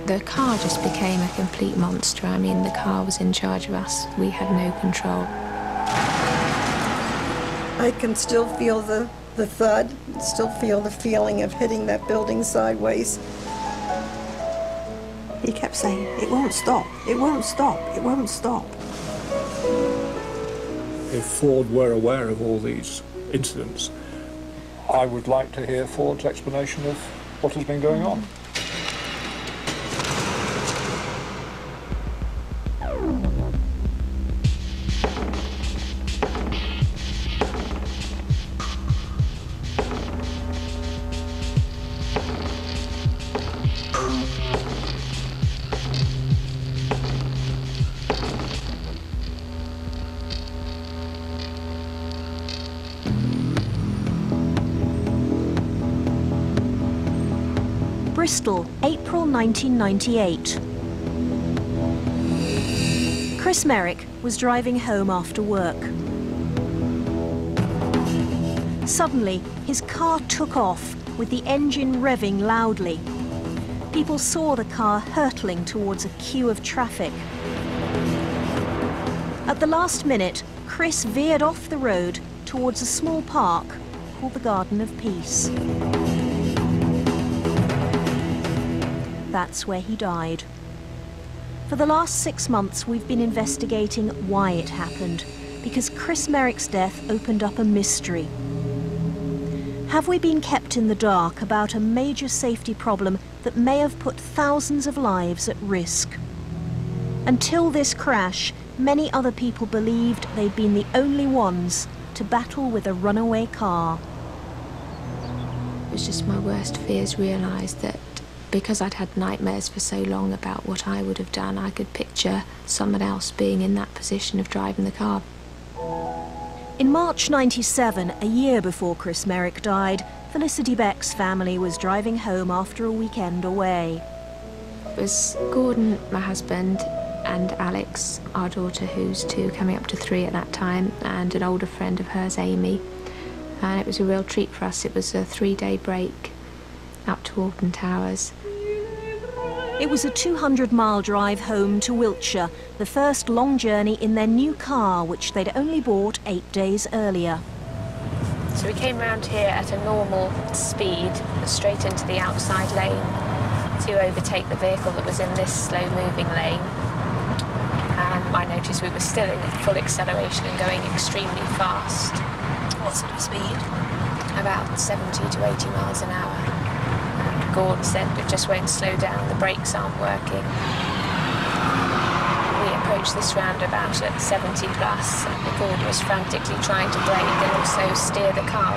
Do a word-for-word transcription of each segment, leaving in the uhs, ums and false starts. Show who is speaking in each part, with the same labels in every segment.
Speaker 1: The car just became a complete monster. I mean, the car was in charge of us. We had no control.
Speaker 2: I can still feel the, the thud, still feel the feeling of hitting that building sideways.
Speaker 3: He kept saying, it won't stop, it won't stop, it won't stop.
Speaker 4: If Ford were aware of all these incidents, I would like to hear Ford's explanation of what has been going on.
Speaker 5: Bristol, April nineteen ninety-eight. Chris Merrick was driving home after work. Suddenly, his car took off with the engine revving loudly. People saw the car hurtling towards a queue of traffic. At the last minute, Chris veered off the road towards a small park called the Garden of Peace. That's where he died. For the last six months, we've been investigating why it happened, because Chris Merrick's death opened up a mystery. Have we been kept in the dark about a major safety problem that may have put thousands of lives at risk? Until this crash, many other people believed they'd been the only ones to battle with a runaway car.
Speaker 1: It was just my worst fears realised that because I'd had nightmares for so long about what I would have done, I could picture someone else being in that position of driving the car.
Speaker 5: In March ninety-seven, a year before Chris Merrick died, Felicity Beck's family was driving home after a weekend away.
Speaker 1: It was Gordon, my husband, and Alex, our daughter, who's two, coming up to three at that time, and an older friend of hers, Amy. And it was a real treat for us. It was a three-day break up to Alton Towers.
Speaker 5: It was a two hundred mile drive home to Wiltshire, the first long journey in their new car, which they'd only bought eight days earlier.
Speaker 1: So we came round here at a normal speed, straight into the outside lane to overtake the vehicle that was in this slow-moving lane. And I noticed we were still in full acceleration and going extremely fast.
Speaker 5: What sort of speed?
Speaker 1: About seventy to eighty miles an hour. Gordon said it just won't slow down, the brakes aren't working. We approached this roundabout at seventy plus, and Gordon was frantically trying to brake and also steer the car.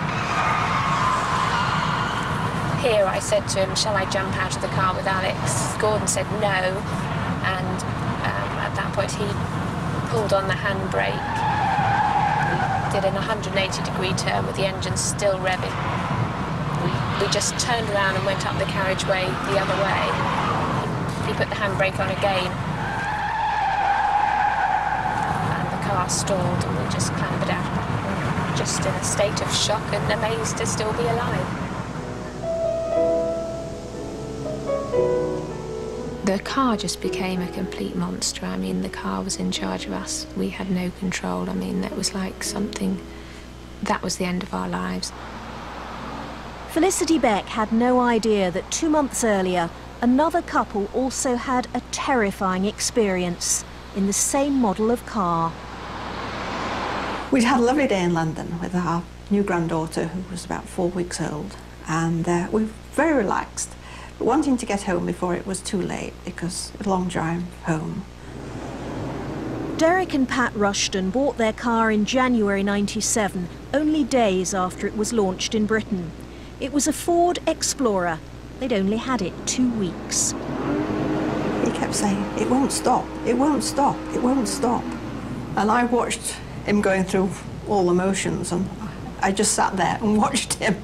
Speaker 1: Here I said to him, shall I jump out of the car with Alex? Gordon said no, and um, at that point he pulled on the handbrake. We did an one hundred eighty degree turn with the engine still revving. We just turned around and went up the carriageway the other way. He put the handbrake on again, and the car stalled, and we just clambered out, just in a state of shock and amazed to still be alive. The car just became a complete monster. I mean, the car was in charge of us. We had no control. I mean, that was like something, that was the end of our lives.
Speaker 5: Felicity Beck had no idea that two months earlier, another couple also had a terrifying experience in the same model of car.
Speaker 3: We'd had a lovely day in London with our new granddaughter, who was about four weeks old, and uh, we were very relaxed, but wanting to get home before it was too late because it was a long drive home.
Speaker 5: Derek and Pat Rushton bought their car in January ninety-seven, only days after it was launched in Britain. It was a Ford Explorer. They'd only had it two weeks.
Speaker 3: He kept saying, it won't stop, it won't stop, it won't stop. And I watched him going through all the motions, and I just sat there and watched him.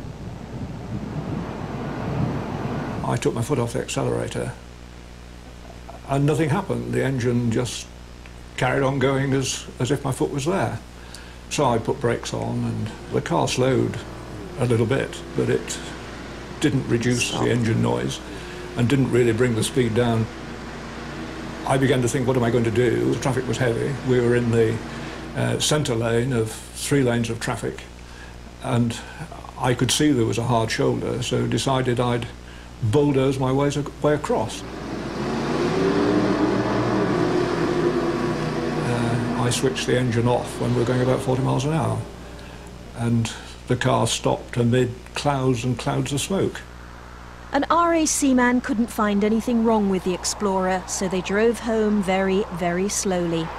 Speaker 4: I took my foot off the accelerator and nothing happened. The engine just carried on going as, as if my foot was there. So I put brakes on and the car slowed a little bit, but it didn't reduce the engine noise. and didn't really bring the speed down. I began to think, what am I going to do? The traffic was heavy. We were in the uh, centre lane of three lanes of traffic, and I could see there was a hard shoulder, so decided I'd bulldoze my way, way across. Uh, I switched the engine off when we were going about forty miles an hour, and the car stopped amid clouds and clouds of smoke.
Speaker 5: An R A C man couldn't find anything wrong with the Explorer, so they drove home very, very slowly.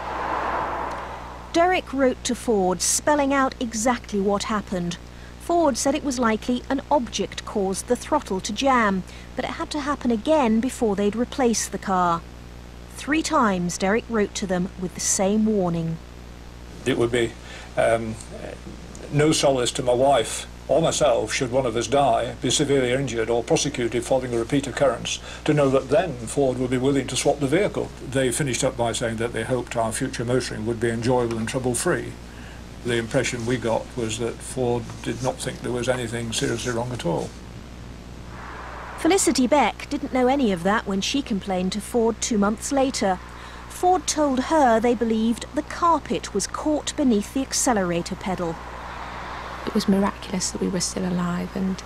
Speaker 5: Derek wrote to Ford, spelling out exactly what happened. Ford said it was likely an object caused the throttle to jam, but it had to happen again before they'd replace the car. Three times Derek wrote to them with the same warning.
Speaker 4: It would be um, no solace to my wife or myself, should one of us die, be severely injured or prosecuted following a repeat occurrence, to know that then Ford would be willing to swap the vehicle. They finished up by saying that they hoped our future motoring would be enjoyable and trouble-free. The impression we got was that Ford did not think there was anything seriously wrong at all.
Speaker 5: Felicity Beck didn't know any of that when she complained to Ford two months later. Ford told her they believed the carpet was caught beneath the accelerator pedal.
Speaker 1: It was miraculous that we were still alive, and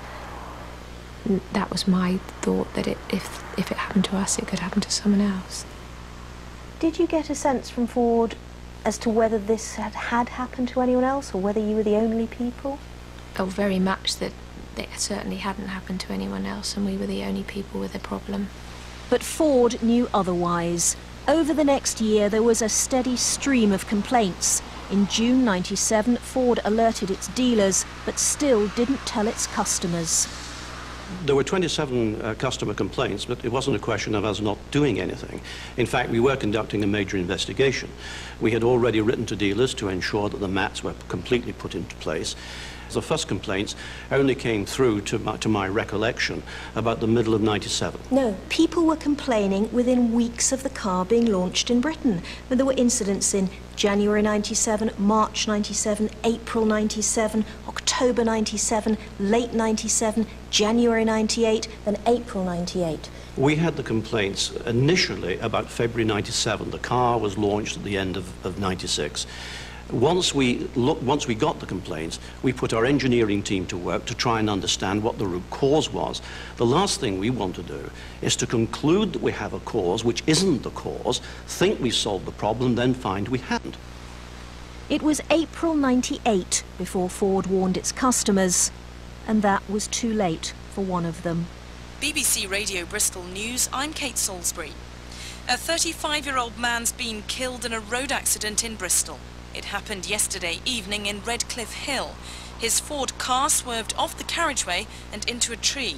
Speaker 1: that was my thought, that it, if, if it happened to us, it could happen to someone else.
Speaker 5: Did you get a sense from Ford as to whether this had, had happened to anyone else, or whether you were the only people?
Speaker 1: Oh, very much that it certainly hadn't happened to anyone else, and we were the only people with a problem.
Speaker 5: But Ford knew otherwise. Over the next year, there was a steady stream of complaints. In June ninety-seven, Ford alerted its dealers, but still didn't tell its customers.
Speaker 6: There were twenty-seven uh, customer complaints, but it wasn't a question of us not doing anything. In fact, we were conducting a major investigation. We had already written to dealers to ensure that the mats were completely put into place. The first complaints only came through, to my, to my recollection, about the middle of ninety-seven.
Speaker 5: No, people were complaining within weeks of the car being launched in Britain. And there were incidents in January ninety-seven, March ninety-seven, April ninety-seven, October ninety-seven, late ninety-seven, January ninety-eight, then April ninety-eight.
Speaker 6: We had the complaints initially about February ninety-seven. The car was launched at the end of, of ninety-six. Once we, look, once we got the complaints, we put our engineering team to work to try and understand what the root cause was. The last thing we want to do is to conclude that we have a cause which isn't the cause, think we solved the problem, then find we hadn't.
Speaker 5: It was April ninety-eight before Ford warned its customers, and that was too late for one of them.
Speaker 7: B B C Radio Bristol News, I'm Kate Salisbury. A thirty-five-year-old man's been killed in a road accident in Bristol. It happened yesterday evening in Redcliffe Hill. His Ford car swerved off the carriageway and into a tree.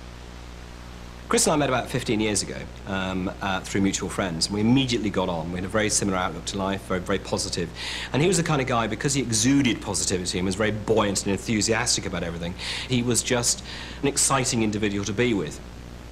Speaker 8: Chris and I met about fifteen years ago um, uh, through mutual friends. We immediately got on. We had a very similar outlook to life, very, very positive. And he was the kind of guy, because he exuded positivity and was very buoyant and enthusiastic about everything, he was just an exciting individual to be with.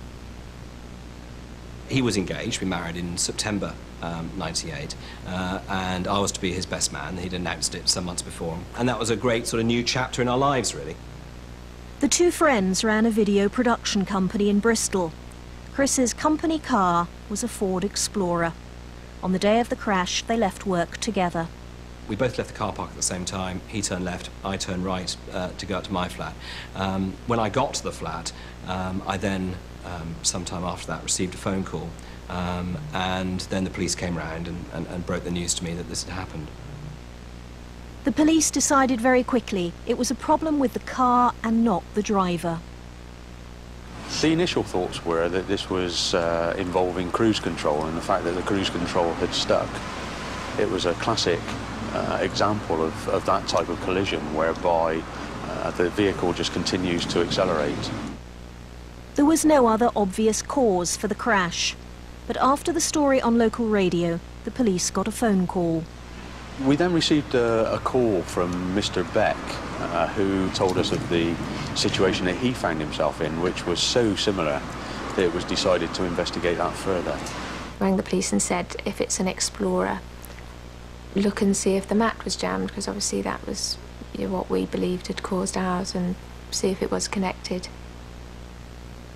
Speaker 8: He was engaged, we married in September um, ninety-eight, uh, and I was to be his best man. He'd announced it some months before, and that was a great sort of new chapter in our lives, really.
Speaker 5: The two friends ran a video production company in Bristol. Chris's company car was a Ford Explorer. On the day of the crash, they left work together.
Speaker 8: We both left the car park at the same time. He turned left, I turned right uh, to go up to my flat. Um, when I got to the flat, um, I then, um, sometime after that, received a phone call. Um, and then the police came round and, and, and broke the news to me that this had happened.
Speaker 5: The police decided very quickly it was a problem with the car and not the driver.
Speaker 9: The initial thoughts were that this was uh, involving cruise control, and the fact that the cruise control had stuck. It was a classic uh, example of, of that type of collision, whereby uh, the vehicle just continues to accelerate.
Speaker 5: There was no other obvious cause for the crash. But after the story on local radio, the police got a phone call.
Speaker 9: We then received a, a call from Mister Beck, uh, who told us of the situation that he found himself in, which was so similar that it was decided to investigate that further.
Speaker 1: Rang the police and said, if it's an Explorer, look and see if the mat was jammed, because obviously that was, you know, what we believed had caused ours, and see if it was connected.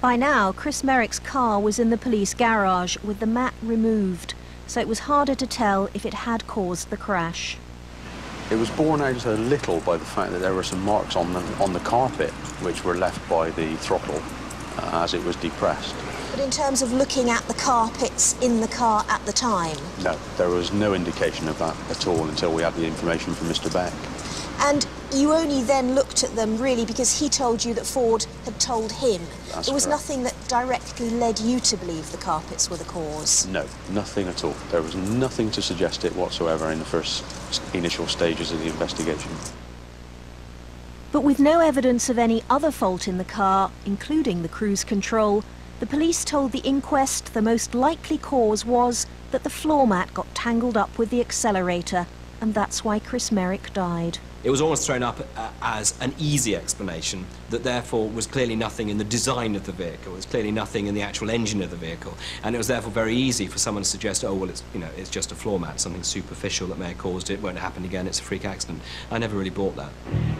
Speaker 5: By now, Chris Merrick's car was in the police garage with the mat removed, so it was harder to tell if it had caused the crash.
Speaker 9: It was borne out a little by the fact that there were some marks on the, on the carpet which were left by the throttle uh, as it was depressed.
Speaker 5: But in terms of looking at the carpets in the car at the time?
Speaker 9: No, there was no indication of that at all until we had the information from Mister Beck.
Speaker 5: And you only then looked at them, really, because he told you that Ford had told him.
Speaker 9: That's
Speaker 5: there was
Speaker 9: correct.
Speaker 5: nothing that directly led you to believe the carpets were the cause?
Speaker 9: No, nothing at all. There was nothing to suggest it whatsoever in the first initial stages of the investigation.
Speaker 5: But with no evidence of any other fault in the car, including the cruise control, the police told the inquest the most likely cause was that the floor mat got tangled up with the accelerator, and that's why Chris Merrick died.
Speaker 8: It was almost thrown up uh, as an easy explanation that therefore was clearly nothing in the design of the vehicle, it was clearly nothing in the actual engine of the vehicle, and it was therefore very easy for someone to suggest, oh, well, it's, you know, it's just a floor mat, something superficial that may have caused it, won't happen again, it's a freak accident. I never really bought that.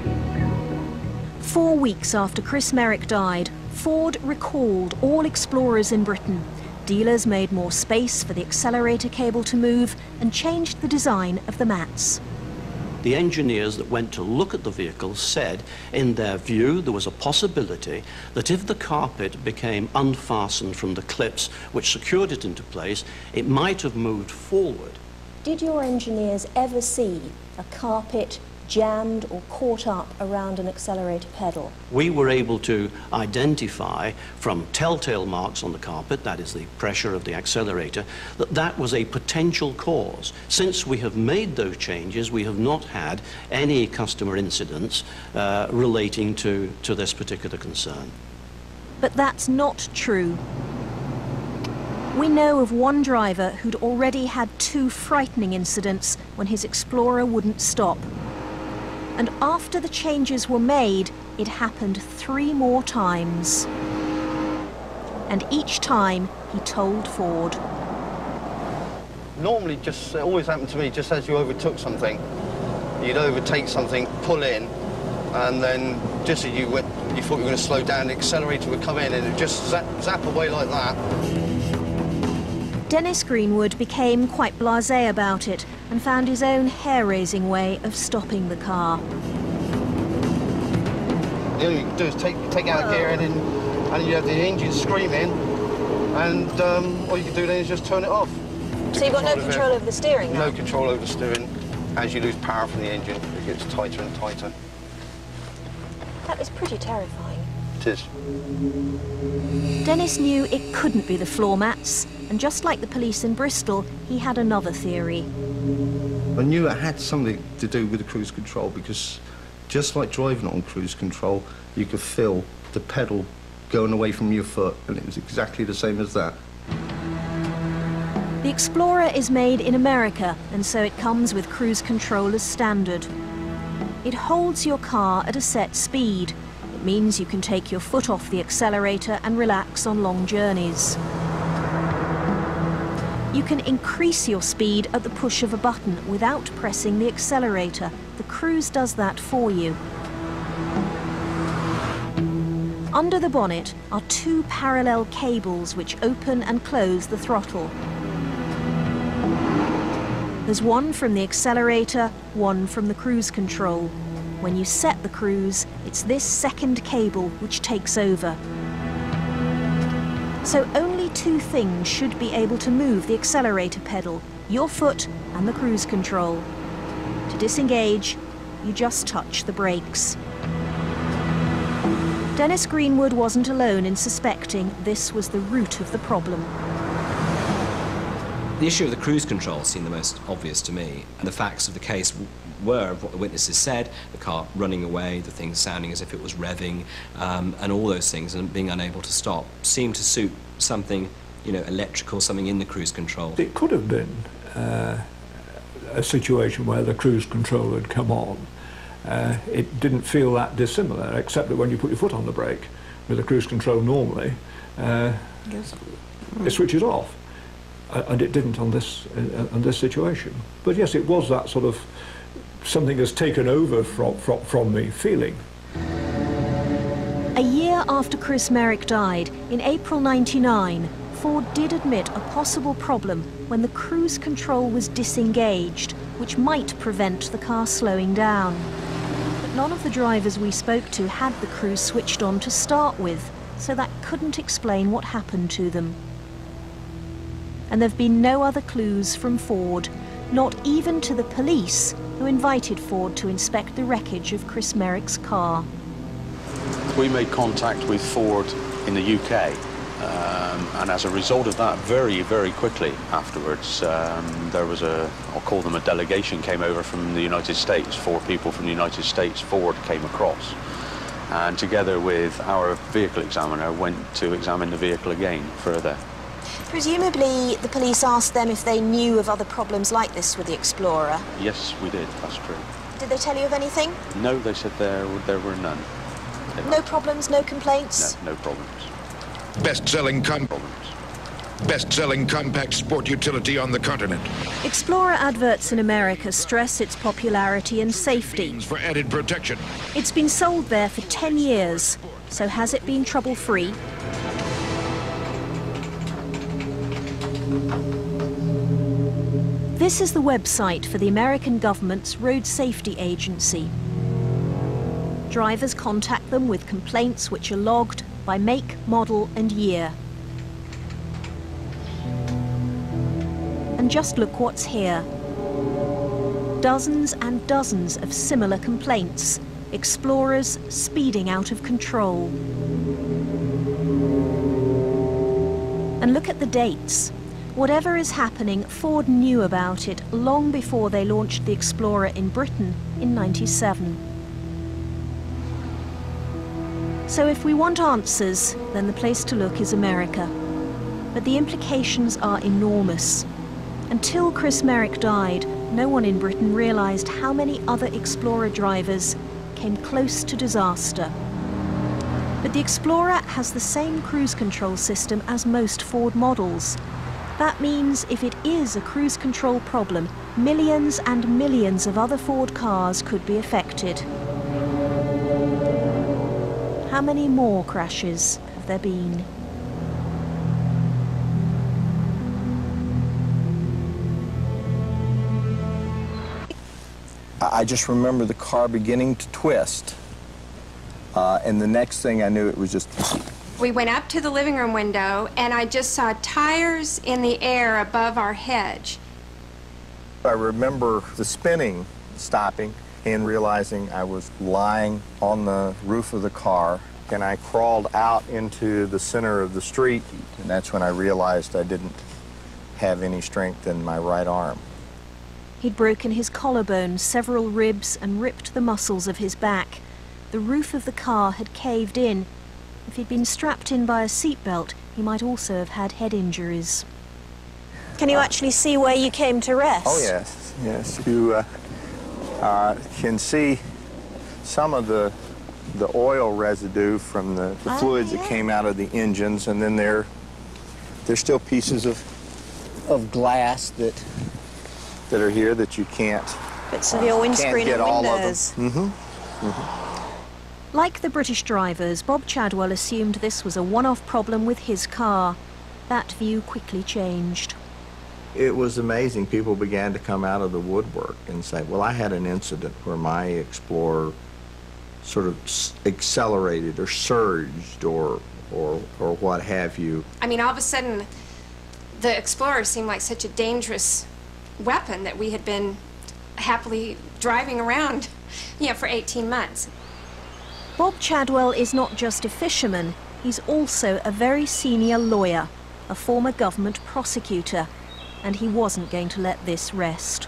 Speaker 5: Four weeks after Chris Merrick died, Ford recalled all Explorers in Britain. Dealers made more space for the accelerator cable to move and changed the design of the mats.
Speaker 6: The engineers that went to look at the vehicle said, in their view, there was a possibility that if the carpet became unfastened from the clips which secured it into place, it might have moved forward.
Speaker 5: Did your engineers ever see a carpet jammed or caught up around an accelerator pedal?
Speaker 6: We were able to identify from telltale marks on the carpet, that is the pressure of the accelerator, that that was a potential cause. Since we have made those changes, we have not had any customer incidents uh, relating to, to this particular concern.
Speaker 5: But that's not true. We know of one driver who'd already had two frightening incidents when his Explorer wouldn't stop. And after the changes were made, it happened three more times. And each time, he told Ford.
Speaker 10: Normally, just it always happened to me just as you overtook something. You'd overtake something, pull in, and then just as you went, you thought you were going to slow down, the accelerator would come in and it would just zap, zap away like that.
Speaker 5: Dennis Greenwood became quite blasé about it and found his own hair-raising way of stopping the car.
Speaker 10: The only thing you can do is take, take out a gear and then and you have the engine screaming, and um, all you can do then is just turn it off.
Speaker 5: So you've got no control over the steering now?
Speaker 10: No control over the steering. As you lose power from the engine, it gets tighter and tighter.
Speaker 5: That is pretty terrifying.
Speaker 10: It is.
Speaker 5: Dennis knew it couldn't be the floor mats, and just like the police in Bristol, he had another theory.
Speaker 11: I knew it had something to do with the cruise control, because just like driving on cruise control, you could feel the pedal going away from your foot, and it was exactly the same as that.
Speaker 5: The Explorer is made in America, and so it comes with cruise control as standard. It holds your car at a set speed. It means you can take your foot off the accelerator and relax on long journeys. You can increase your speed at the push of a button without pressing the accelerator. The cruise does that for you. Under the bonnet are two parallel cables which open and close the throttle. There's one from the accelerator, one from the cruise control. When you set the cruise, it's this second cable which takes over. So only two things should be able to move the accelerator pedal, your foot and the cruise control. To disengage, you just touch the brakes. Dennis Greenwood wasn't alone in suspecting this was the root of the problem.
Speaker 8: The issue of the cruise control seemed the most obvious to me, and the facts of the case were of what the witnesses said, the car running away, the thing sounding as if it was revving, um, and all those things, and being unable to stop, seemed to suit something, you know, electrical, something in the cruise control.
Speaker 4: It could have been uh, a situation where the cruise control had come on. Uh, it didn't feel that dissimilar, except that when you put your foot on the brake with the cruise control normally, uh,
Speaker 3: Yes.
Speaker 4: it switches off. And it didn't on this uh, on this situation. But yes, it was that sort of something has taken over from, from, from me feeling.
Speaker 5: A year after Chris Merrick died, in April ninety-nine, Ford did admit a possible problem when the cruise control was disengaged, which might prevent the car slowing down. But none of the drivers we spoke to had the cruise switched on to start with, so that couldn't explain what happened to them. And there have been no other clues from Ford, not even to the police, who invited Ford to inspect the wreckage of Chris Merrick's car.
Speaker 9: We made contact with Ford in the U K, um, and as a result of that, very, very quickly afterwards, um, there was a, I'll call them a delegation, came over from the United States. Four people from the United States, Ford came across, and together with our vehicle examiner, went to examine the vehicle again further.
Speaker 5: Presumably, the police asked them if they knew of other problems like this with the Explorer.
Speaker 9: Yes, we did, that's true.
Speaker 5: Did they tell you of anything?
Speaker 9: No, they said there, there were none.
Speaker 5: No problems, no complaints?
Speaker 9: No, no problems.
Speaker 12: Best-selling com Best-selling compact sport utility on the continent.
Speaker 5: Explorer adverts in America stress its popularity and safety.
Speaker 12: For added protection.
Speaker 5: It's been sold there for ten years, so has it been trouble-free? This is the website for the American government's Road Safety Agency. Drivers contact them with complaints which are logged by make, model and year. And just look what's here. Dozens and dozens of similar complaints. Explorers speeding out of control. And look at the dates. Whatever is happening, Ford knew about it long before they launched the Explorer in Britain in ninety-seven. So if we want answers, then the place to look is America. But the implications are enormous. Until Chris Merrick died, no one in Britain realised how many other Explorer drivers came close to disaster. But the Explorer has the same cruise control system as most Ford models. That means if it is a cruise control problem, millions and millions of other Ford cars could be affected. How many more crashes have there been?
Speaker 13: I just remember the car beginning to twist, uh, and the next thing I knew, it was just...
Speaker 14: We went up to the living room window, and I just saw tires in the air above our hedge.
Speaker 13: I remember the spinning stopping and realizing I was lying on the roof of the car, and I crawled out into the center of the street, and that's when I realized I didn't have any strength in my right arm.
Speaker 5: He'd broken his collarbone, several ribs, and ripped the muscles of his back. The roof of the car had caved in. If he'd been strapped in by a seatbelt, he might also have had head injuries. Can you uh, actually see where you came to rest?
Speaker 13: Oh, yes, yes. You uh, uh, can see some of the, the oil residue from the, the oh, fluids yeah. that came out of the engines, and then there, there's still pieces of, of glass that, that are here that you can't
Speaker 5: Bits of your windscreen and windows.
Speaker 13: Mm-hmm. Mm-hmm.
Speaker 5: Like the British drivers, Bob Chadwell assumed this was a one-off problem with his car. That view quickly changed.
Speaker 13: It was amazing. People began to come out of the woodwork and say, well, I had an incident where my Explorer sort of accelerated or surged or, or, or what have you.
Speaker 14: I mean, all of a sudden, the Explorer seemed like such a dangerous weapon that we had been happily driving around, you know, for eighteen months.
Speaker 5: Bob Chadwell is not just a fisherman, he's also a very senior lawyer, a former government prosecutor, and he wasn't going to let this rest.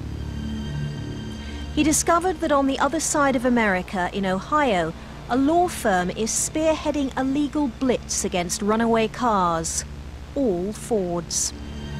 Speaker 5: He discovered that on the other side of America, in Ohio, a law firm is spearheading a legal blitz against runaway cars, all Fords.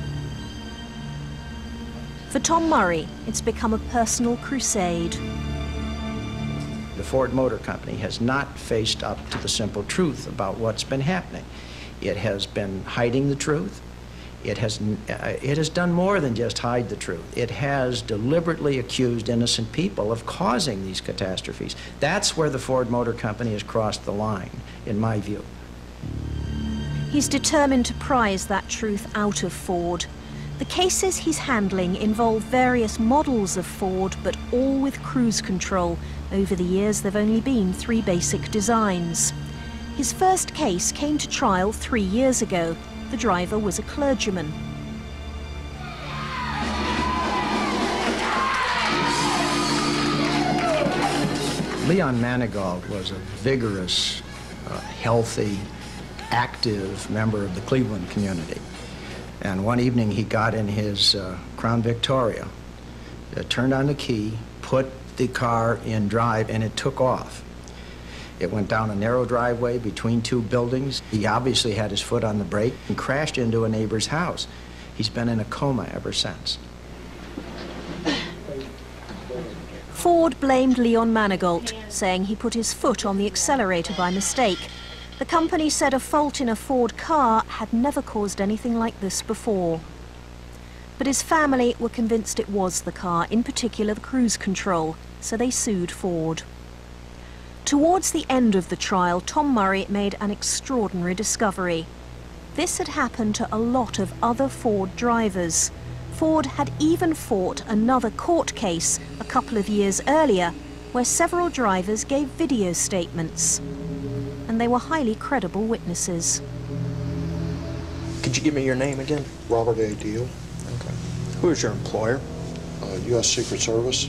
Speaker 5: For Tom Murray, it's become a personal crusade.
Speaker 15: The Ford Motor Company has not faced up to the simple truth about what's been happening. It has been hiding the truth. It has, uh, it has done more than just hide the truth. It has deliberately accused innocent people of causing these catastrophes. That's where the Ford Motor Company has crossed the line, in my view.
Speaker 5: He's determined to prize that truth out of Ford. The cases he's handling involve various models of Ford, but all with cruise control. Over the years, there've only been three basic designs. His first case came to trial three years ago. The driver was a clergyman.
Speaker 15: Leon Manigault was a vigorous, uh, healthy, active member of the Cleveland community. And one evening he got in his uh, Crown Victoria, uh, turned on the key, put the car in drive, and it took off. It went down a narrow driveway between two buildings. He obviously had his foot on the brake and crashed into a neighbor's house. He's been in a coma ever since.
Speaker 5: Ford blamed Leon Manigault, saying he put his foot on the accelerator by mistake. The company said a fault in a Ford car had never caused anything like this before. But his family were convinced it was the car, in particular the cruise control, so they sued Ford. Towards the end of the trial, Tom Murray made an extraordinary discovery. This had happened to a lot of other Ford drivers. Ford had even fought another court case a couple of years earlier, where several drivers gave video statements. And they were highly credible witnesses.
Speaker 16: Could you give me your name again?
Speaker 17: Robert A. Deal.
Speaker 16: Okay. Who is your employer?
Speaker 17: Uh, U S Secret Service.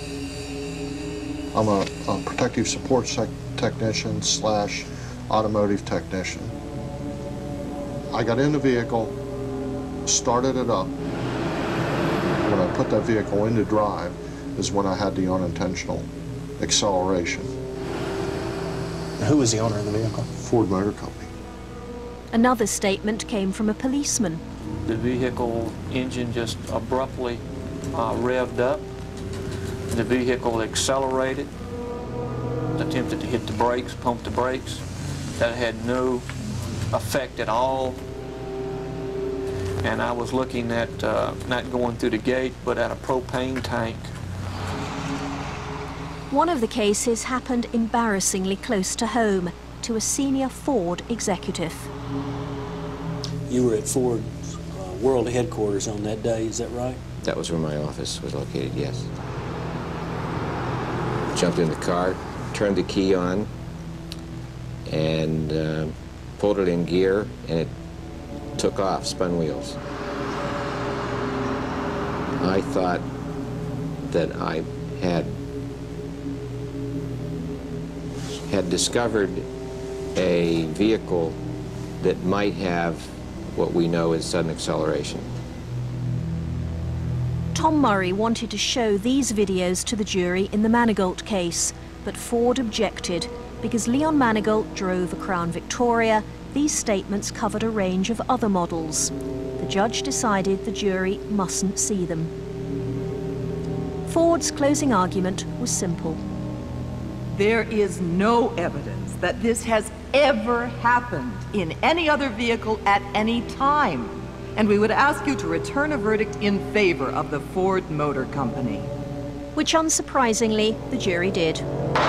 Speaker 17: I'm a, a protective support technician slash automotive technician. I got in the vehicle, started it up. When I put that vehicle into drive is when I had the unintentional acceleration.
Speaker 16: Who was the owner of the vehicle?
Speaker 17: Ford Motor Company.
Speaker 5: Another statement came from a policeman.
Speaker 18: The vehicle engine just abruptly uh, revved up. The vehicle accelerated, attempted to hit the brakes, pump the brakes. That had no effect at all. And I was looking at uh, not going through the gate, but at a propane tank.
Speaker 5: One of the cases happened embarrassingly close to home, to a senior Ford executive.
Speaker 19: You were at Ford's uh, world headquarters on that day, is that right?
Speaker 20: That was where my office was located, yes. Jumped in the car, turned the key on, and uh, pulled it in gear, and it took off, spun wheels. I thought that I had had discovered a vehicle that might have what we know as sudden acceleration.
Speaker 5: Tom Murray wanted to show these videos to the jury in the Manigault case, but Ford objected. Because Leon Manigault drove a Crown Victoria, these statements covered a range of other models. The judge decided the jury mustn't see them. Ford's closing argument was simple.
Speaker 21: There is no evidence that this has ever happened in any other vehicle at any time. And we would ask you to return a verdict in favor of the Ford Motor Company.
Speaker 5: Which, unsurprisingly, the jury did.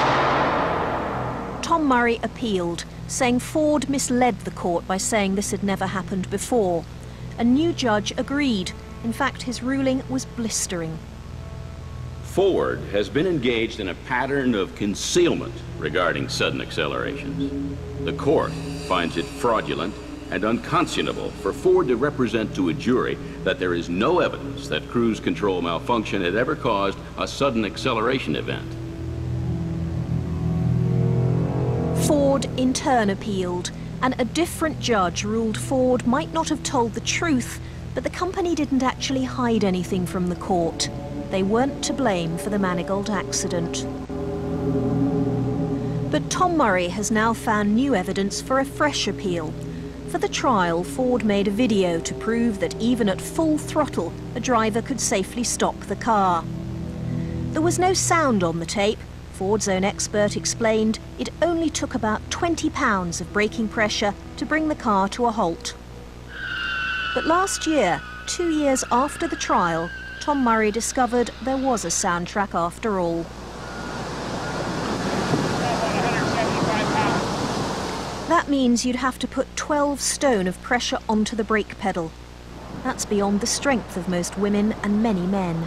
Speaker 5: Tom Murray appealed, saying Ford misled the court by saying this had never happened before. A new judge agreed. In fact, his ruling was blistering.
Speaker 22: Ford has been engaged in a pattern of concealment regarding sudden accelerations. The court finds it fraudulent and unconscionable for Ford to represent to a jury that there is no evidence that cruise control malfunction had ever caused a sudden acceleration event.
Speaker 5: Ford in turn appealed, and a different judge ruled Ford might not have told the truth, but the company didn't actually hide anything from the court. They weren't to blame for the Manigault accident. But Tom Murray has now found new evidence for a fresh appeal. For the trial, Ford made a video to prove that even at full throttle, a driver could safely stop the car. There was no sound on the tape. Ford's own expert explained it only took about twenty pounds of braking pressure to bring the car to a halt. But last year, two years after the trial, Tom Murray discovered there was a soundtrack after all. That means you'd have to put twelve stone of pressure onto the brake pedal. That's beyond the strength of most women and many men.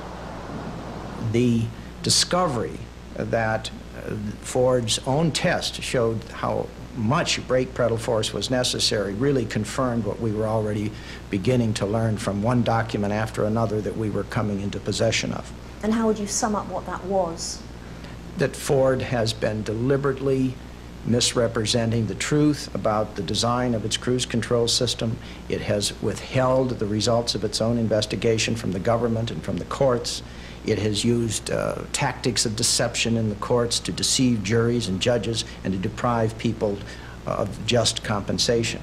Speaker 15: The discovery that uh, Ford's own test showed how much brake pedal force was necessary really confirmed what we were already beginning to learn from one document after another that we were coming into possession of.
Speaker 5: And how would you sum up what that was?
Speaker 15: That Ford has been deliberately misrepresenting the truth about the design of its cruise control system. It has withheld the results of its own investigation from the government and from the courts. It has used uh, tactics of deception in the courts to deceive juries and judges and to deprive people of just compensation.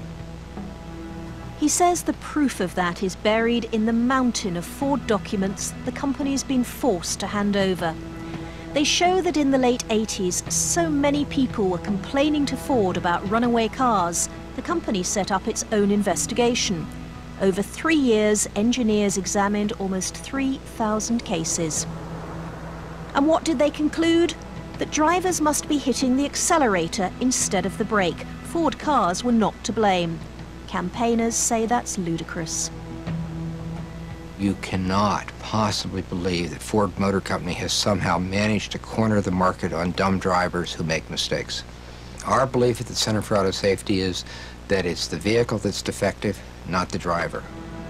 Speaker 5: He says the proof of that is buried in the mountain of Ford documents the company's been forced to hand over. They show that in the late eighties, so many people were complaining to Ford about runaway cars, the company set up its own investigation. Over three years, engineers examined almost three thousand cases. And what did they conclude? That drivers must be hitting the accelerator instead of the brake. Ford cars were not to blame. Campaigners say that's ludicrous.
Speaker 2: You cannot possibly believe that Ford Motor Company has somehow managed to corner the market on dumb drivers who make mistakes. Our belief at the Center for Auto Safety is that it's the vehicle that's defective, not the driver.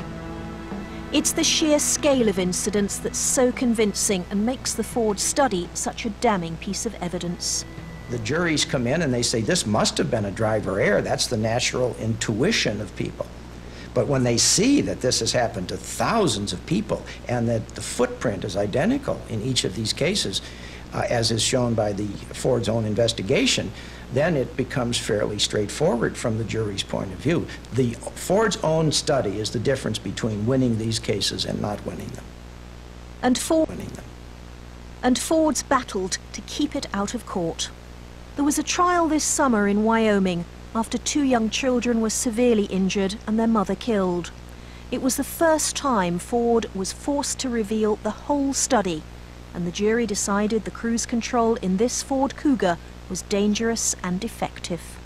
Speaker 5: It's the sheer scale of incidents that's so convincing and makes the Ford study such a damning piece of evidence.
Speaker 15: The juries come in and they say, this must have been a driver error. That's the natural intuition of people. But when they see that this has happened to thousands of people and that the footprint is identical in each of these cases, uh, as is shown by the Ford's own investigation, then it becomes fairly straightforward from the jury's point of view. The Ford's own study is the difference between winning these cases and not winning them.
Speaker 5: And, Ford
Speaker 15: winning them.
Speaker 5: and Ford's battled to keep it out of court. There was a trial this summer in Wyoming after two young children were severely injured and their mother killed. It was the first time Ford was forced to reveal the whole study, and the jury decided the cruise control in this Ford Cougar was dangerous and defective.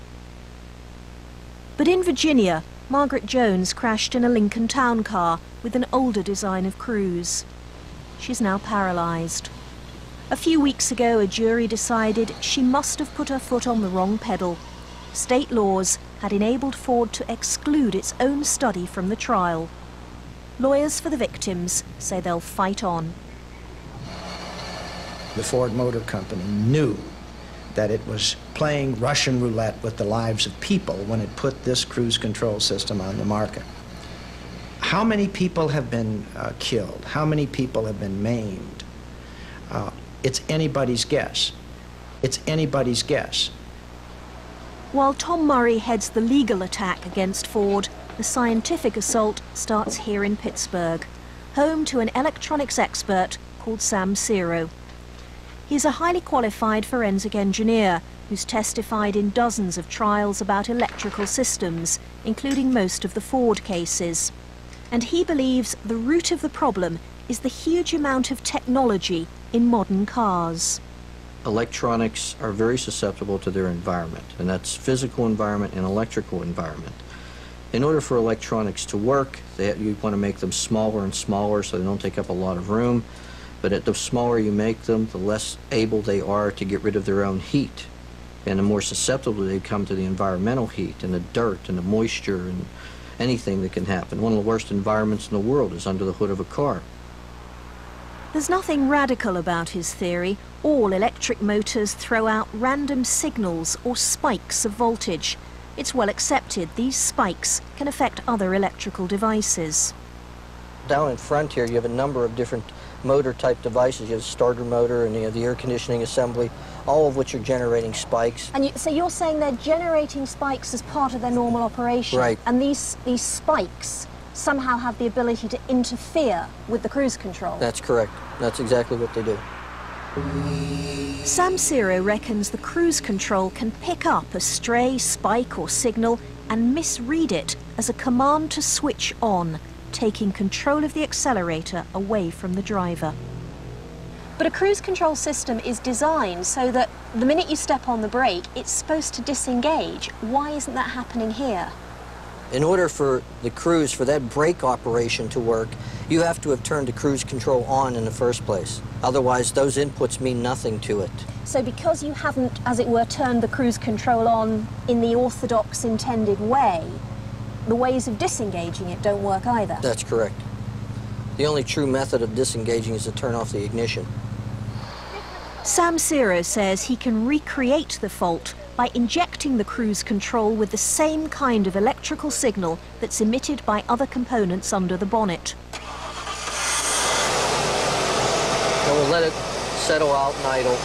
Speaker 5: But in Virginia, Margaret Jones crashed in a Lincoln Town car with an older design of Cruise. She's now paralyzed. A few weeks ago, a jury decided she must have put her foot on the wrong pedal. State laws had enabled Ford to exclude its own study from the trial. Lawyers for the victims say they'll fight on.
Speaker 15: The Ford Motor Company knew that it was playing Russian roulette with the lives of people when it put this cruise control system on the market. How many people have been uh, killed? How many people have been maimed? Uh, it's anybody's guess. It's anybody's guess.
Speaker 5: While Tom Murray heads the legal attack against Ford, the scientific assault starts here in Pittsburgh, home to an electronics expert called Sam Ciro. He's a highly qualified forensic engineer who's testified in dozens of trials about electrical systems, including most of the Ford cases. And he believes the root of the problem is the huge amount of technology in modern cars.
Speaker 7: Electronics are very susceptible to their environment, and that's physical environment and electrical environment. In order for electronics to work, they, you want to make them smaller and smaller so they don't take up a lot of room. But at the smaller you make them, the less able they are to get rid of their own heat. And the more susceptible they become to the environmental heat and the dirt and the moisture and anything that can happen. One of the worst environments in the world is under the hood of a car.
Speaker 5: There's nothing radical about his theory. All electric motors throw out random signals or spikes of voltage. It's well accepted these spikes can affect other electrical devices.
Speaker 7: Down in front here you have a number of different motor type devices. You have a starter motor and you have the air conditioning assembly, all of which are generating spikes.
Speaker 5: And you, so you're saying they're generating spikes as part of their normal operation?
Speaker 7: Right.
Speaker 5: And these, these spikes somehow have the ability to interfere with the cruise control?
Speaker 7: That's correct. That's exactly what they do.
Speaker 5: Sam Ciro reckons the cruise control can pick up a stray spike or signal and misread it as a command to switch on, taking control of the accelerator away from the driver.
Speaker 1: But a cruise control system is designed so that the minute you step on the brake, it's supposed to disengage. Why isn't that happening here?
Speaker 7: In order for the cruise, for that brake operation to work, you have to have turned the cruise control on in the first place. Otherwise, those inputs mean nothing to it.
Speaker 1: So because you haven't, as it were, turned the cruise control on in the orthodox intended way, the ways of disengaging it don't work either?
Speaker 7: That's correct. The only true method of disengaging is to turn off the ignition.
Speaker 5: Sam Ciro says he can recreate the fault by injecting the cruise control with the same kind of electrical signal that's emitted by other components under the bonnet.
Speaker 7: And we'll let it settle out and idle.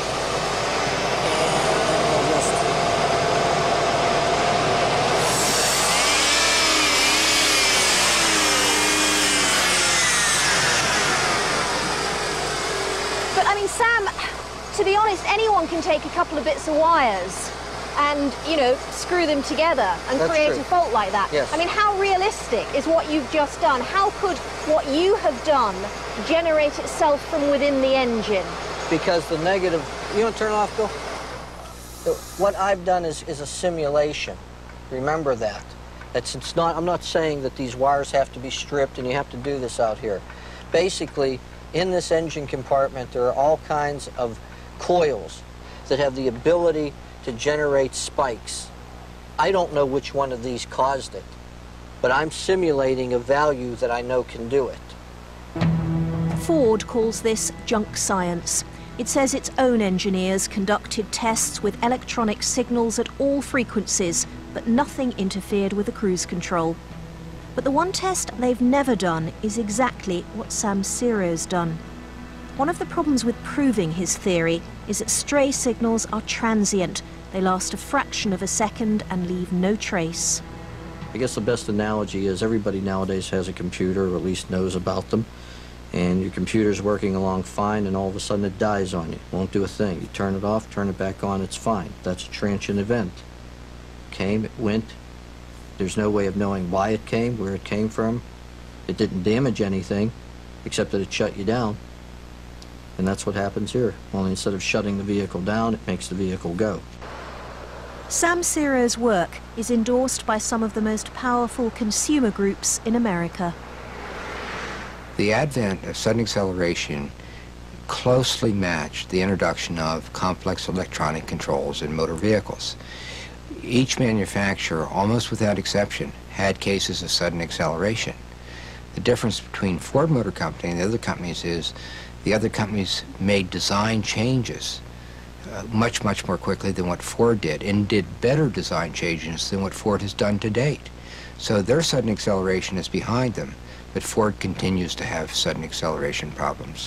Speaker 1: But I mean, Sam, to be honest, anyone can take a couple of bits of wires and, you know, screw them together and
Speaker 7: That's
Speaker 1: create
Speaker 7: true.
Speaker 1: a fault like that.
Speaker 7: Yes.
Speaker 1: I mean, how realistic is what you've just done? How could what you have done generate itself from within the engine?
Speaker 7: Because the negative... You want to turn it off, Bill? What I've done is, is a simulation. Remember that. It's, it's not, I'm not saying that these wires have to be stripped and you have to do this out here. Basically, in this engine compartment, there are all kinds of coils that have the ability to generate spikes. I don't know which one of these caused it, but I'm simulating a value that I know can do it.
Speaker 5: Ford calls this junk science. It says its own engineers conducted tests with electronic signals at all frequencies, but nothing interfered with the cruise control. But the one test they've never done is exactly what Sam Ciro's done. One of the problems with proving his theory is that stray signals are transient. They last a fraction of a second and leave no trace.
Speaker 7: I guess the best analogy is everybody nowadays has a computer, or at least knows about them, and your computer's working along fine, and all of a sudden it dies on you. Won't do a thing. You turn it off, turn it back on, it's fine. That's a transient event. Came, it went. There's no way of knowing why it came, where it came from. It didn't damage anything, except that it shut you down. And that's what happens here. Only instead of shutting the vehicle down, it makes the vehicle go.
Speaker 5: Sam Ciro's work is endorsed by some of the most powerful consumer groups in America.
Speaker 2: The advent of sudden acceleration closely matched the introduction of complex electronic controls in motor vehicles. Each manufacturer, almost without exception, had cases of sudden acceleration. The difference between Ford Motor Company and the other companies is the other companies made design changes uh, much, much more quickly than what Ford did, and did better design changes than what Ford has done to date. So their sudden acceleration is behind them, but Ford continues to have sudden acceleration problems.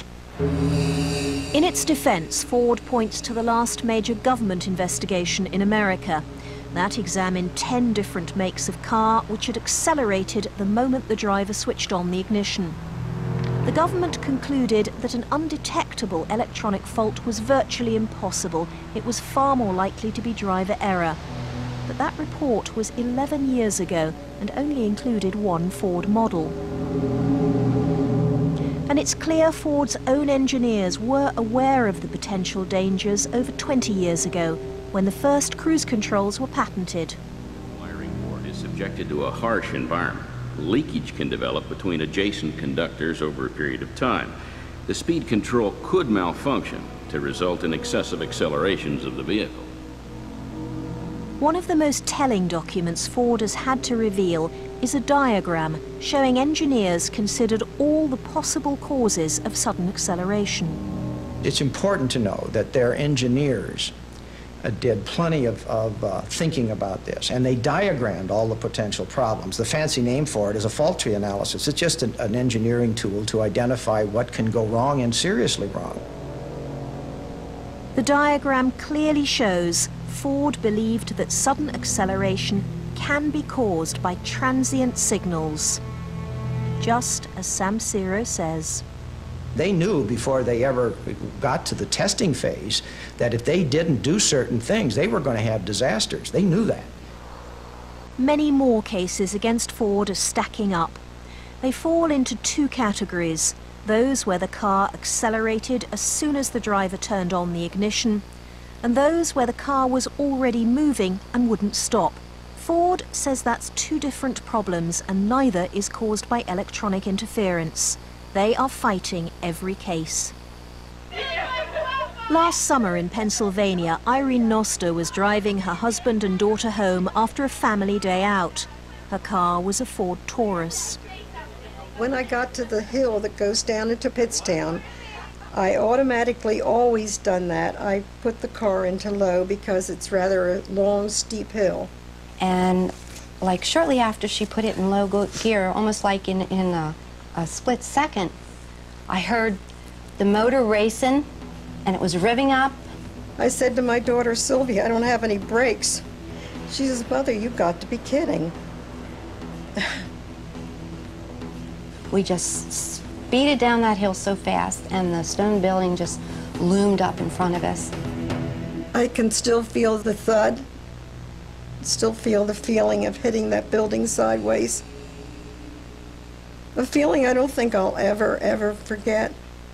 Speaker 5: In its defense, Ford points to the last major government investigation in America. That examined ten different makes of car which had accelerated the moment the driver switched on the ignition. The government concluded that an undetectable electronic fault was virtually impossible. It was far more likely to be driver error. But that report was eleven years ago and only included one Ford model. And it's clear Ford's own engineers were aware of the potential dangers over twenty years ago, when the first cruise controls were patented.
Speaker 22: Wiring board is subjected to a harsh environment. Leakage can develop between adjacent conductors over a period of time. The speed control could malfunction to result in excessive accelerations of the vehicle.
Speaker 5: One of the most telling documents Ford has had to reveal is a diagram showing engineers considered all the possible causes of sudden acceleration.
Speaker 15: It's important to know that their engineers uh, did plenty of, of uh, thinking about this, and they diagrammed all the potential problems. The fancy name for it is a fault tree analysis. It's just an, an engineering tool to identify what can go wrong and seriously wrong.
Speaker 5: The diagram clearly shows Ford believed that sudden acceleration can be caused by transient signals, just as Sam Ciro says.
Speaker 15: They knew before they ever got to the testing phase that if they didn't do certain things, they were going to have disasters. They knew that.
Speaker 5: Many more cases against Ford are stacking up. They fall into two categories: those where the car accelerated as soon as the driver turned on the ignition, and those where the car was already moving and wouldn't stop. Ford says that's two different problems, and neither is caused by electronic interference. They are fighting every case. Last summer in Pennsylvania, Irene Noster was driving her husband and daughter home after a family day out. Her car was a Ford Taurus.
Speaker 6: When I got to the hill that goes down into Pittstown, I automatically always done that. I put the car into low because it's rather a long, steep hill.
Speaker 10: And like shortly after she put it in low go gear, almost like in, in a, a split second, I heard the motor racing and it was revving up.
Speaker 6: I said to my daughter, Sylvia, I don't have any brakes. She says, Mother, you've got to be kidding.
Speaker 10: We just speeded down that hill so fast, and the stone building just loomed up in front of us.
Speaker 6: I can still feel the thud, still feel the feeling of hitting that building sideways. A feeling I don't think I'll ever, ever forget.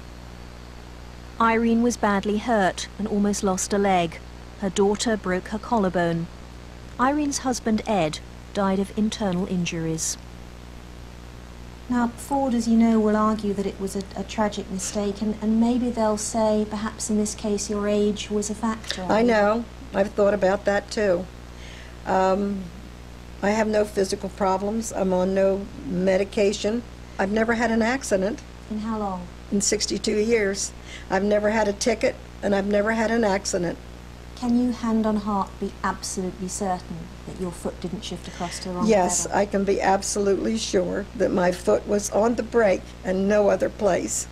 Speaker 5: Irene was badly hurt and almost lost a leg. Her daughter broke her collarbone. Irene's husband, Ed, died of internal injuries.
Speaker 1: Now, Ford, as you know, will argue that it was a, a tragic mistake, and, and maybe they'll say, perhaps in this case, your age was a factor.
Speaker 6: I know. I've thought about that, too. Um, I have no physical problems. I'm on no medication. I've never had an accident.
Speaker 1: In how long?
Speaker 6: In sixty-two years. I've never had a ticket, and I've never had an accident.
Speaker 1: Can you, hand on heart, be absolutely certain that your foot didn't shift across to the wrong
Speaker 6: Yes,
Speaker 1: pedal?
Speaker 6: I can be absolutely sure that my foot was on the brake and no other place.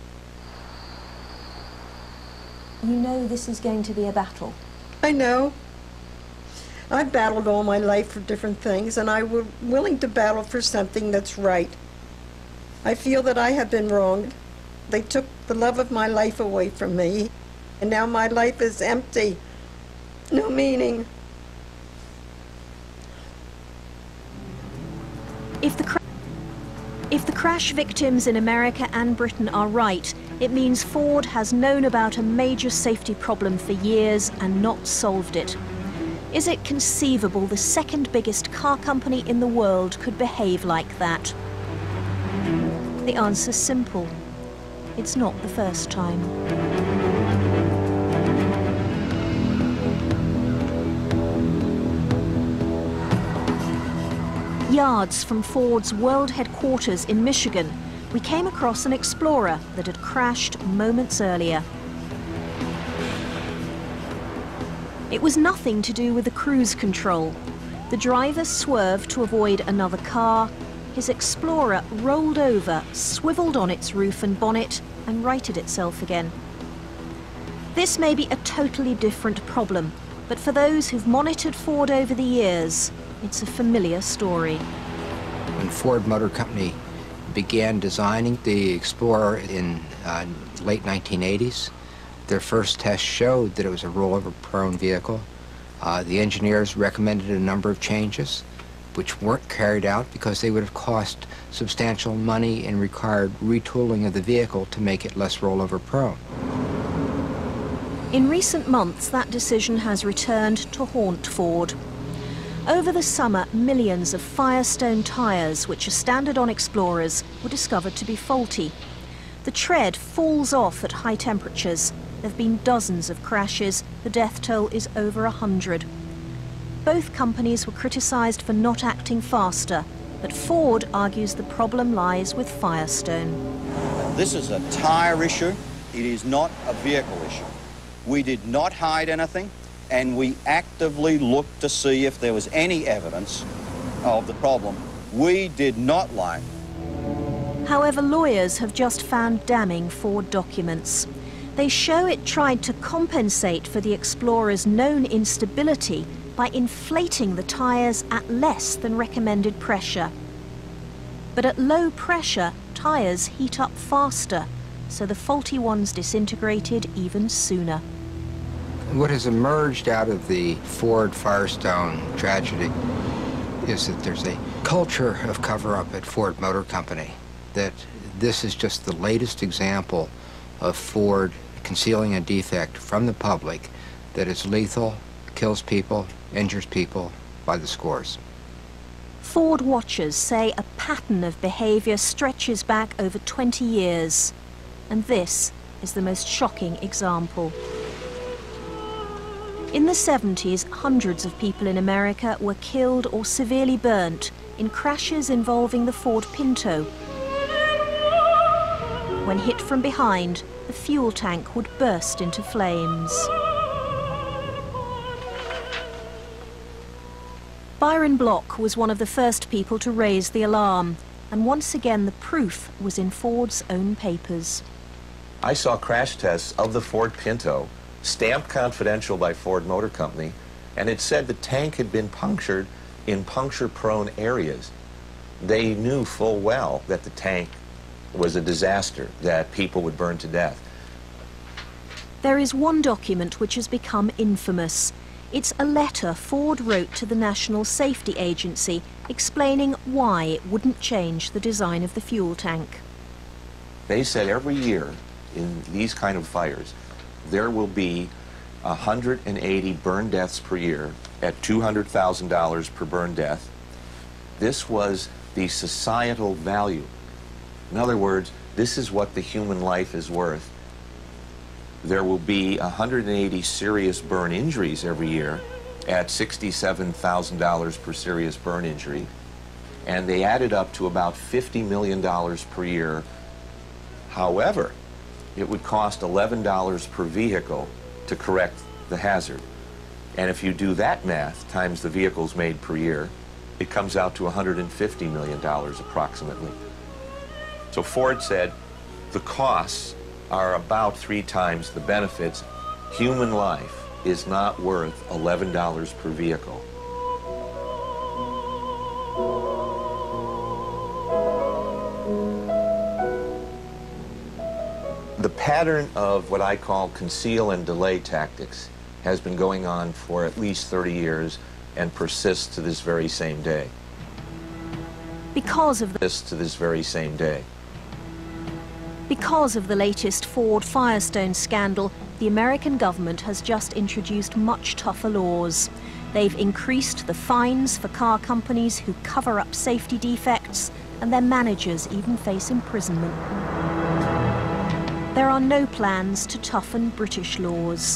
Speaker 1: You know this is going to be a battle.
Speaker 6: I know. I've battled all my life for different things, and I was willing to battle for something that's right. I feel that I have been wronged. They took the love of my life away from me, and now my life is empty. No meaning.
Speaker 5: If the, cra if the crash victims in America and Britain are right, it means Ford has known about a major safety problem for years and not solved it. Is it conceivable the second biggest car company in the world could behave like that? The answer's simple. It's not the first time. Yards from Ford's world headquarters in Michigan, we came across an Explorer that had crashed moments earlier. It was nothing to do with the cruise control. The driver swerved to avoid another car. His Explorer rolled over, swiveled on its roof and bonnet, and righted itself again. This may be a totally different problem, but for those who've monitored Ford over the years, it's a familiar story.
Speaker 2: When Ford Motor Company began designing the Explorer in uh, late nineteen eighties, their first test showed that it was a rollover-prone vehicle. Uh, the engineers recommended a number of changes, which weren't carried out because they would have cost substantial money and required retooling of the vehicle to make it less rollover-prone.
Speaker 5: In recent months, that decision has returned to haunt Ford. Over the summer, millions of Firestone tyres, which are standard on Explorers, were discovered to be faulty. The tread falls off at high temperatures. There have been dozens of crashes. The death toll is over a hundred. Both companies were criticised for not acting faster, but Ford argues the problem lies with Firestone.
Speaker 23: This is a tyre issue. It is not a vehicle issue. We did not hide anything, and we actively looked to see if there was any evidence of the problem. We did not lie.
Speaker 5: However, lawyers have just found damning Ford documents. They show it tried to compensate for the Explorer's known instability by inflating the tyres at less than recommended pressure. But at low pressure, tyres heat up faster, so the faulty ones disintegrated even sooner.
Speaker 2: What has emerged out of the Ford Firestone tragedy is that there's a culture of cover-up at Ford Motor Company, that this is just the latest example of Ford concealing a defect from the public that is lethal, kills people, injures people by the scores.
Speaker 5: Ford watchers say a pattern of behaviour stretches back over twenty years, and this is the most shocking example. In the seventies, hundreds of people in America were killed or severely burnt in crashes involving the Ford Pinto. When hit from behind, the fuel tank would burst into flames. Byron Block was one of the first people to raise the alarm, and once again the proof was in Ford's own papers.
Speaker 3: I saw crash tests of the Ford Pinto, stamped confidential by Ford Motor Company, and it said the tank had been punctured in puncture-prone areas. They knew full well that the tank was a disaster, that people would burn to death.
Speaker 5: There is one document which has become infamous. It's a letter Ford wrote to the National Safety Agency explaining why it wouldn't change the design of the fuel tank.
Speaker 3: They said every year in these kind of fires, there will be one hundred eighty burn deaths per year at two hundred thousand dollars per burn death. This was the societal value. In other words, this is what the human life is worth. There will be one hundred eighty serious burn injuries every year at sixty-seven thousand dollars per serious burn injury, and they added up to about fifty million dollars per year. However, it would cost eleven dollars per vehicle to correct the hazard. And if you do that math times the vehicles made per year, it comes out to one hundred fifty million dollars approximately. So Ford said the costs are about three times the benefits. Human life is not worth eleven dollars per vehicle. The pattern of what I call conceal and delay tactics has been going on for at least thirty years and persists to this very same day.
Speaker 5: Because of the,
Speaker 3: Persists to this very same day.
Speaker 5: because of the latest Ford Firestone scandal, the American government has just introduced much tougher laws. They've increased the fines for car companies who cover up safety defects, and their managers even face imprisonment. There are no plans to toughen British laws.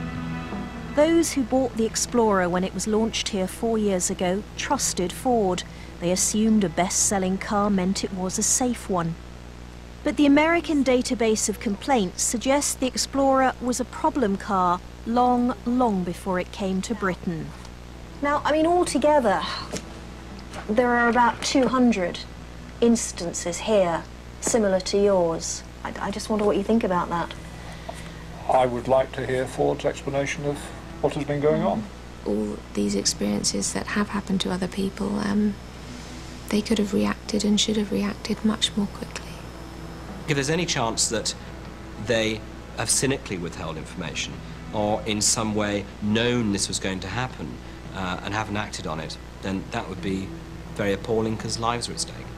Speaker 5: Those who bought the Explorer when it was launched here four years ago trusted Ford. They assumed a best-selling car meant it was a safe one. But the American database of complaints suggests the Explorer was a problem car long, long before it came to Britain.
Speaker 1: Now, I mean, altogether, there are about two hundred instances here similar to yours. I, I just wonder what you think about that.
Speaker 4: I would like to hear Ford's explanation of what has been going on.
Speaker 8: All these experiences that have happened to other people, um, they could have reacted and should have reacted much more quickly.
Speaker 11: If there's any chance that they have cynically withheld information or in some way known this was going to happen uh, and haven't acted on it, then that would be very appalling because lives are at stake.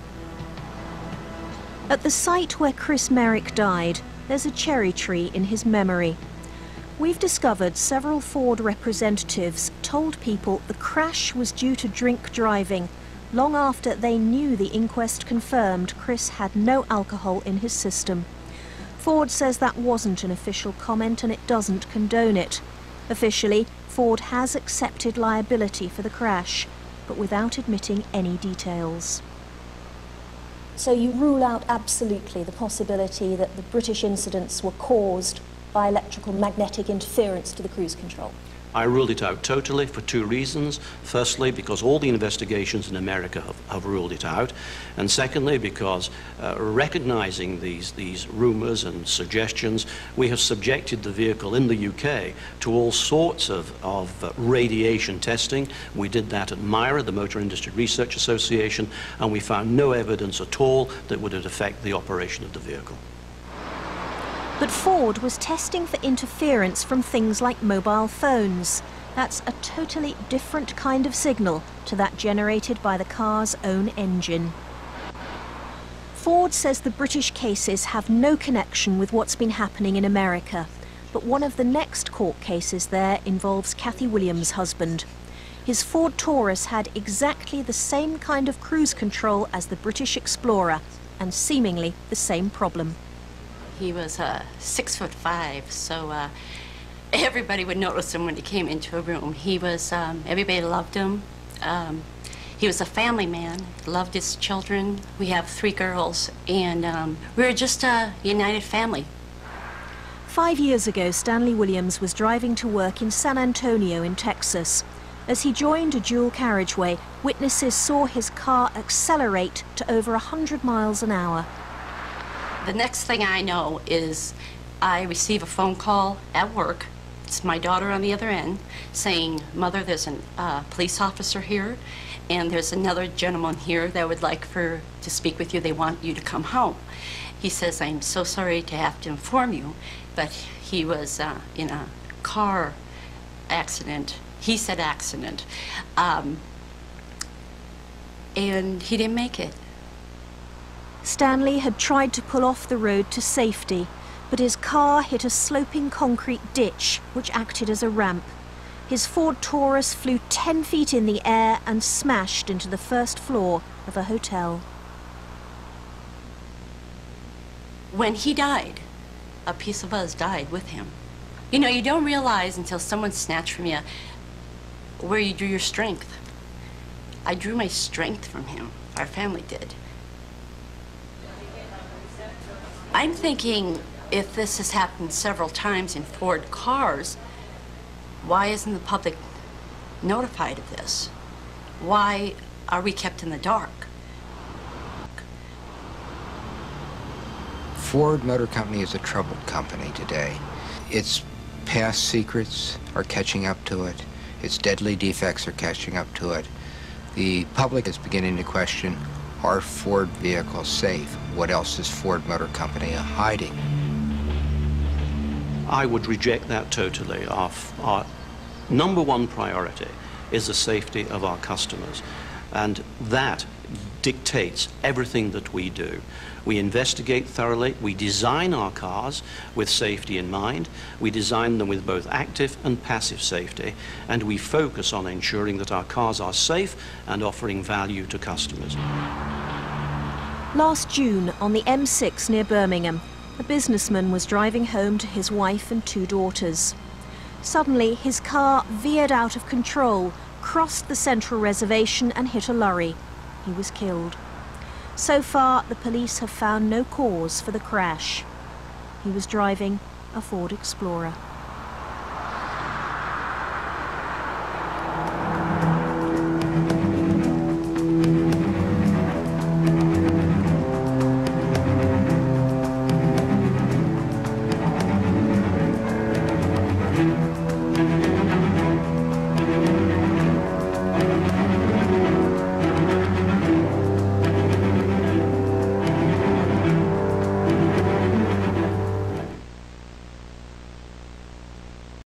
Speaker 5: At the site where Chris Merrick died, there's a cherry tree in his memory. We've discovered several Ford representatives told people the crash was due to drink driving, long after they knew the inquest confirmed Chris had no alcohol in his system. Ford says that wasn't an official comment and it doesn't condone it. Officially, Ford has accepted liability for the crash, but without admitting any details.
Speaker 1: So you rule out absolutely the possibility that the British incidents were caused by electrical magnetic interference to the cruise control?
Speaker 19: I ruled it out totally for two reasons. Firstly, because all the investigations in America have, have ruled it out. And secondly, because uh, recognizing these, these rumors and suggestions, we have subjected the vehicle in the U K to all sorts of, of uh, radiation testing. We did that at MIRA, the Motor Industry Research Association, and we found no evidence at all that would affect the operation of the vehicle.
Speaker 5: But Ford was testing for interference from things like mobile phones, That's a totally different kind of signal to that generated by the car's own engine. Ford says the British cases have no connection with what's been happening in America, but one of the next court cases there involves Kathy Williams' husband. His Ford Taurus had exactly the same kind of cruise control as the British Explorer, and seemingly the same problem.
Speaker 9: He was uh, six foot five, so uh, everybody would notice him when he came into a room. He was, um, everybody loved him. Um, he was a family man, loved his children. We have three girls, and um, we were just a united family.
Speaker 5: Five years ago, Stanley Williams was driving to work in San Antonio in Texas. As he joined a dual carriageway, witnesses saw his car accelerate to over one hundred miles an hour.
Speaker 9: The next thing I know is I receive a phone call at work. It's my daughter on the other end saying, "Mother, there's a uh, police officer here, and there's another gentleman here that would like for to speak with you. They want you to come home." He says, "I'm so sorry to have to inform you, but he was uh, in a car accident." He said accident. Um, and he didn't make it.
Speaker 5: Stanley had tried to pull off the road to safety, but his car hit a sloping concrete ditch, which acted as a ramp. His Ford Taurus flew ten feet in the air and smashed into the first floor of a hotel.
Speaker 9: When he died, a piece of us died with him. You know, you don't realize until someone snatched from you where you drew your strength. I drew my strength from him. Our family did. I'm thinking if this has happened several times in Ford cars, why isn't the public notified of this? Why are we kept in the dark?
Speaker 2: Ford Motor Company is a troubled company today. Its past secrets are catching up to it. Its deadly defects are catching up to it. The public is beginning to question, are Ford vehicles safe? What else is Ford Motor Company hiding?
Speaker 19: I would reject that totally. Our, our number one priority is the safety of our customers, and that dictates everything that we do. We investigate thoroughly, we design our cars with safety in mind, we design them with both active and passive safety, and we focus on ensuring that our cars are safe and offering value to customers.
Speaker 5: Last June, on the M six near Birmingham, a businessman was driving home to his wife and two daughters. Suddenly, his car veered out of control, crossed the central reservation and hit a lorry. He was killed. So far, the police have found no cause for the crash. He was driving a Ford Explorer.